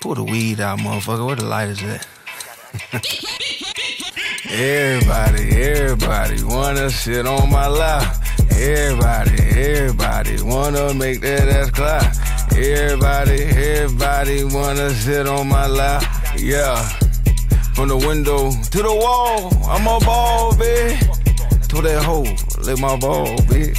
Pull the weed out, motherfucker. Where the lighters at? Everybody wanna sit on my lap. Everybody wanna make that ass clap. Everybody wanna sit on my lap. Yeah. From the window to the wall, I'm a ball, bitch. To that hole, lick my ball, bitch.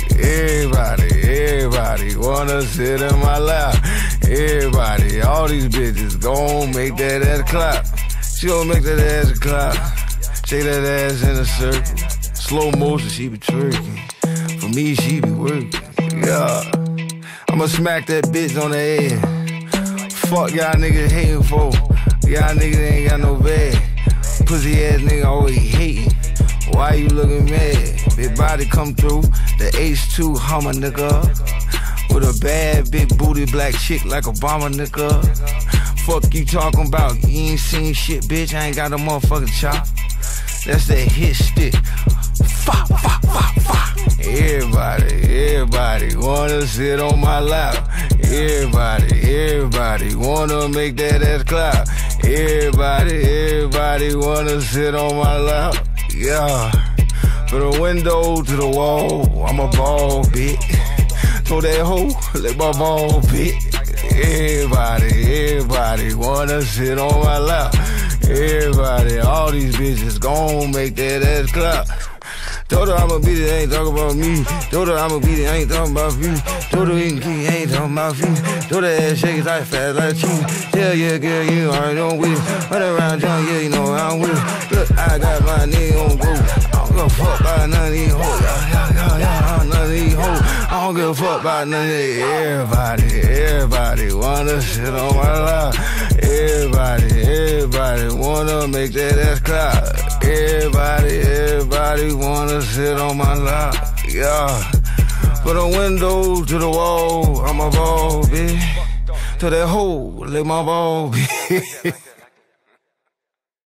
Everybody wanna sit in my lap. Everybody, all these bitches gon' make that ass clap. She gon' make that ass clap. Shake that ass in a circle. Slow motion, she be twerking. For me, she be working. Yeah. I'ma smack that bitch on the head. Fuck y'all niggas hating for. Y'all niggas ain't got no bag. Pussy ass nigga always hating. Why you looking mad? Big body come through, the H2 Hummer, nigga. With a bad, big booty black chick like Obama, nigga. Fuck you talking about? You ain't seen shit, bitch. I ain't got no motherfucking chop. That's that hit stick. Fa, fa, fa, fa. Everybody wanna sit on my lap. Everybody wanna make that ass clap. Everybody wanna sit on my lap. Yeah. From the window to the wall, I'm a ball, bitch. Throw that hoe, lick my ball, bitch. Everybody wanna sit on my lap. Everybody, all these bitches gon' make that ass clap. Told her I'ma beat it, ain't talking about me. Told her I'ma beat it, ain't talking about you. Told her we can keep, ain't talking about you. Told her ass shake it like fast like cheese. Hell yeah, girl, you already on with it. Run around John, yeah, you know I'm with it. Look, I got my nigga on go. I don't give a fuck about none of these hoes. Yeah, none of these hoes. I don't give a fuck about none of these. Everybody wanna sit on my lap. Everybody wanna make that ass clap. Everybody wanna sit on my lap. Yeah. From the window to the wall, I'm a ball, bitch. To that hole, lick my ball, bitch.